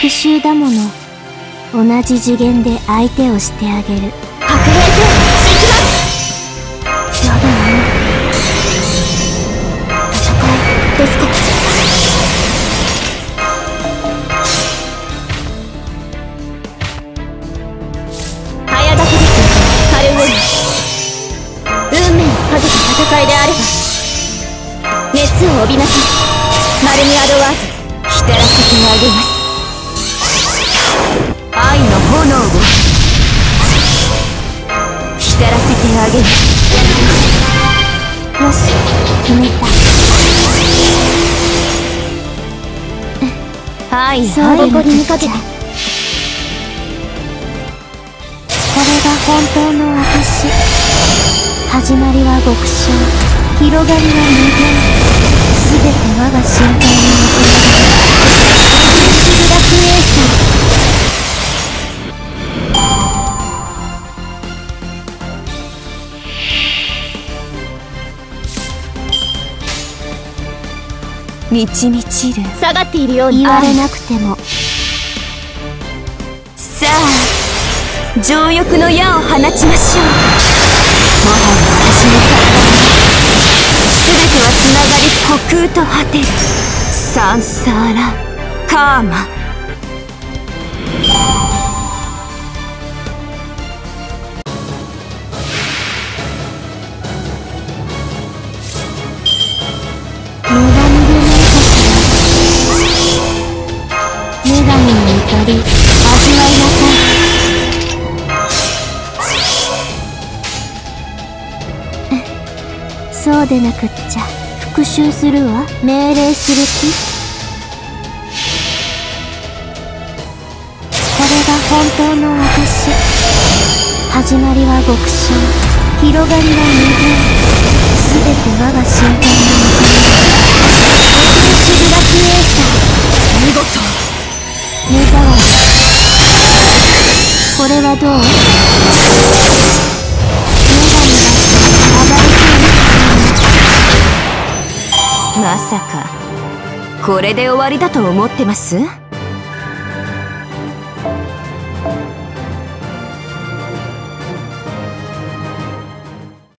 復讐だもの。同じ次元で相手をしてあげる。 白兵戦、行きます。 やだな。 戦いですか。早立てです。カルウォル運命をかけた戦いであれば熱を帯びなさい。マルミアドワーズ、光らせてあげます。愛の炎を光らせてあげます。 よし、決めた。 愛そうでなくっちゃ。 誇りにかけて。 これが本当の私。始まりは極小、広がりは無限。すべて我が身体に乗せられる。シブラクエーサ満ち満ちる。下がっているように言われなくても。 さあ、情欲の矢を放ちましょう。もはや私の体全てはつながり虚空と果てる。サンサーラ・カーマ。 女神でないかしら。女神の怒り、味わいなさい。そうでなくっちゃ。復讐するわ。命令する気。これが本当の私。始まりは極小、広がりは無限。すべて我が身体に乗せられる。シブラクエーサー、 見事。 目障り。これはどう？女神が暴れている。 まさかこれで終わりだと思ってます？